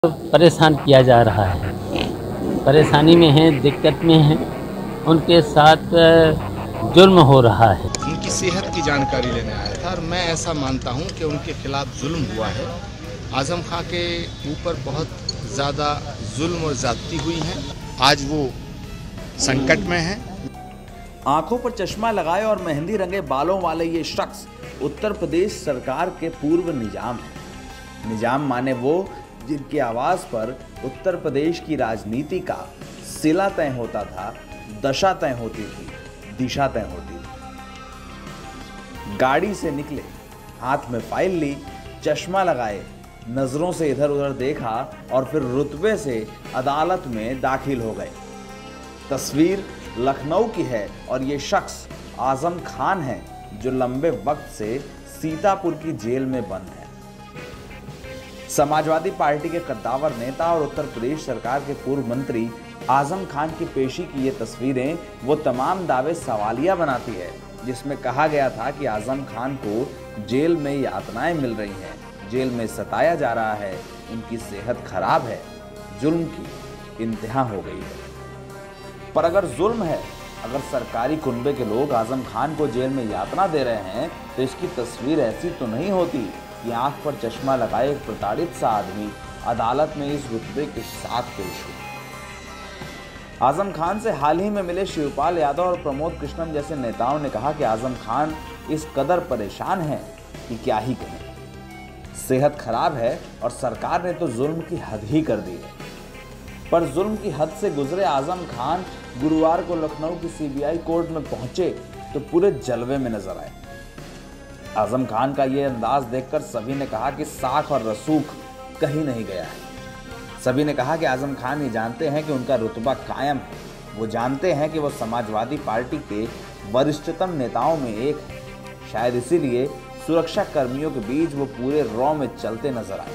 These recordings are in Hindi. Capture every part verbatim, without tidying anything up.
परेशान किया जा रहा है, परेशानी में हैं, दिक्कत में हैं, उनके साथ जुल्म हो रहा है। उनकी सेहत की जानकारी लेने आया था और मैं ऐसा मानता हूं कि उनके खिलाफ जुल्म हुआ है। आजम खां के ऊपर बहुत ज़्यादा जुल्म और ज़्यादती हुई है। आज वो संकट में है। आंखों पर चश्मा लगाए और मेहंदी रंगे बालों वाले ये शख्स उत्तर प्रदेश सरकार के पूर्व निजाम हैं। निजाम माने वो जिनकी आवाज पर उत्तर प्रदेश की राजनीति का सिला तय होता था, दशा तय होती थी, दिशा तय होती थी। गाड़ी से निकले, हाथ में फाइल ली, चश्मा लगाए, नजरों से इधर उधर देखा और फिर रुतबे से अदालत में दाखिल हो गए। तस्वीर लखनऊ की है और ये शख्स आजम खान है जो लंबे वक्त से सीतापुर की जेल में बंद है। समाजवादी पार्टी के कद्दावर नेता और उत्तर प्रदेश सरकार के पूर्व मंत्री आजम खान की पेशी की ये तस्वीरें वो तमाम दावे सवालिया बनाती है जिसमें कहा गया था कि आजम खान को जेल में यातनाएं मिल रही हैं, जेल में सताया जा रहा है, उनकी सेहत खराब है, जुल्म की इंतहा हो गई है। पर अगर जुल्म है, अगर सरकारी कुनबे के लोग आजम खान को जेल में यातना दे रहे हैं तो इसकी तस्वीर ऐसी तो नहीं होती कि आंख पर चश्मा लगाए एक प्रताड़ित सा आदमी अदालत में इस रुतबे के साथ पेश हो। आजम खान से हाल ही में मिले शिवपाल यादव और प्रमोद कृष्णम जैसे नेताओं ने कहा कि आजम खान इस कदर परेशान हैं कि क्या ही कहें। सेहत खराब है और सरकार ने तो जुल्म की हद ही कर दी है। पर जुल्म की हद से गुजरे आजम खान गुरुवार को लखनऊ की सीबीआई कोर्ट में पहुंचे तो पूरे जलवे में नजर आए। आजम खान का ये अंदाज देखकर सभी ने कहा कि साख और रसूख कहीं नहीं गया है। सभी ने कहा कि आजम खान ये जानते हैं कि उनका रुतबा कायम है, वो जानते हैं कि वो समाजवादी पार्टी के वरिष्ठतम नेताओं में एक है, शायद इसीलिए सुरक्षा कर्मियों के बीच वो पूरे रॉ में चलते नजर आए।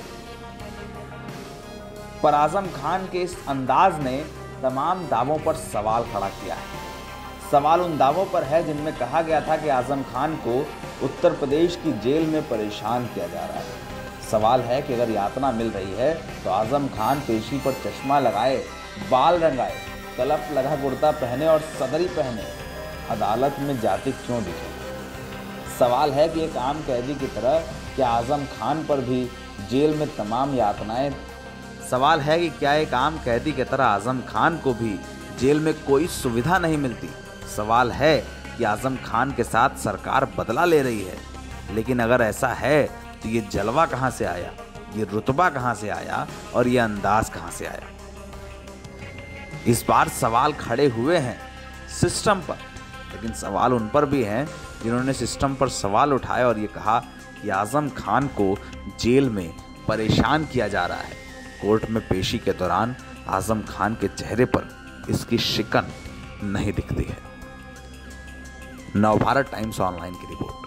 पर आजम खान के इस अंदाज ने तमाम दावों पर सवाल खड़ा किया है। सवाल उन दावों पर है जिनमें कहा गया था कि आजम खान को उत्तर प्रदेश की जेल में परेशान किया जा रहा है। सवाल है कि अगर यातना मिल रही है तो आजम खान पेशी पर चश्मा लगाए, बाल रंगाए, तलप लगा कुर्ता पहने और सदरी पहने अदालत में जाते क्यों दिखे। सवाल है कि एक आम कैदी की तरह क्या आजम खान पर भी जेल में तमाम यातनाएं सवाल है कि क्या एक आम कैदी की तरह आजम खान को भी जेल में कोई सुविधा नहीं मिलती। सवाल है कि आजम खान के साथ सरकार बदला ले रही है, लेकिन अगर ऐसा है तो ये जलवा कहां से आया, ये रुतबा कहां से आया और ये अंदाज कहां से आया। इस बार सवाल खड़े हुए हैं सिस्टम पर, लेकिन सवाल उन पर भी हैं जिन्होंने सिस्टम पर सवाल उठाया और ये कहा कि आजम खान को जेल में परेशान किया जा रहा है। कोर्ट में पेशी के दौरान आजम खान के चेहरे पर इसकी शिकन नहीं दिखती है। नवभारत टाइम्स ऑनलाइन की रिपोर्ट।